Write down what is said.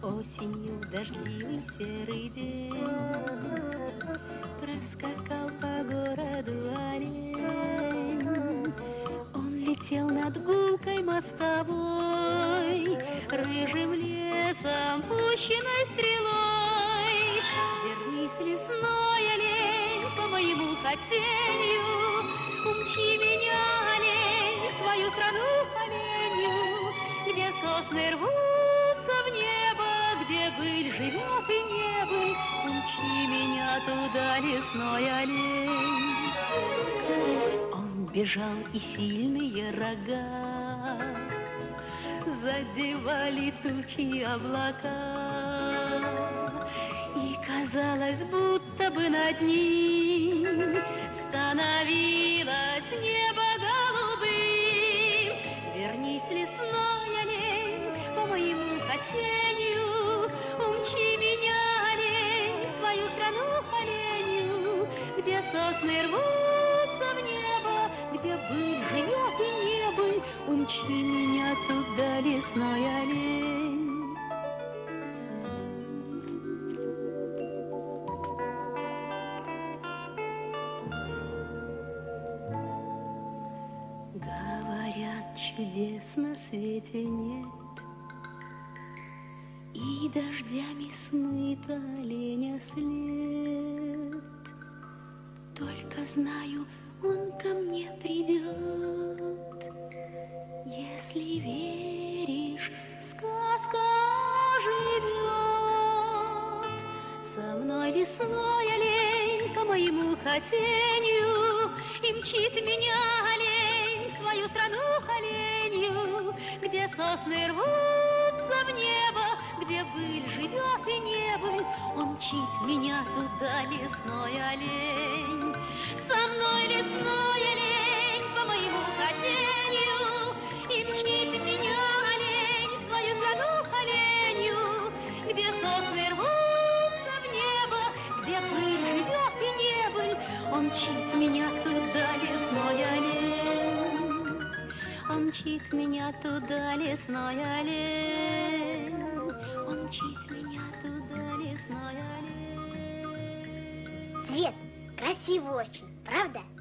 осенью дождливый серый день проскакал по городу олень. Он летел над гулкой мостовой, рыжим лесом, пущенной стрелой. Вернись, лесной олень, по моему хотению, умчи меня, олень, в свою страну оленью, где сосны рвутся в небо, где быль живет и небо. Умчи меня туда, лесной олень. Он бежал, и сильные рога задевали тучи облака, и казалось, будто бы над ним становилось небо голубым. Вернись, лесной олень, по моему хотению, умчи меня, олень, в свою страну оленью, где сосны рвутся в небо, где быль живет и не быль. Умчи меня туда, лесной олень. Говорят, чудес на свете нет, и дождями смыт оленя след. Только знаю, он ко мне придет. Если веришь, сказка живет. Со мной весной олень по моему хотению, и мчит меня олень в свою страну оленью, где сосны рвутся в небо, где быль живет и не быль. Он мчит меня туда, лесной олень. Со мной лесной олень по моему хотению, и мчит меня олень в свою страну оленью, где сосны рвутся в небо, где быль живет и не быль. Он мчит меня туда, лесной олень. Он мчит меня туда, лесной олень. Он мчит меня туда, лесной олень. Свет, красиво очень, правда?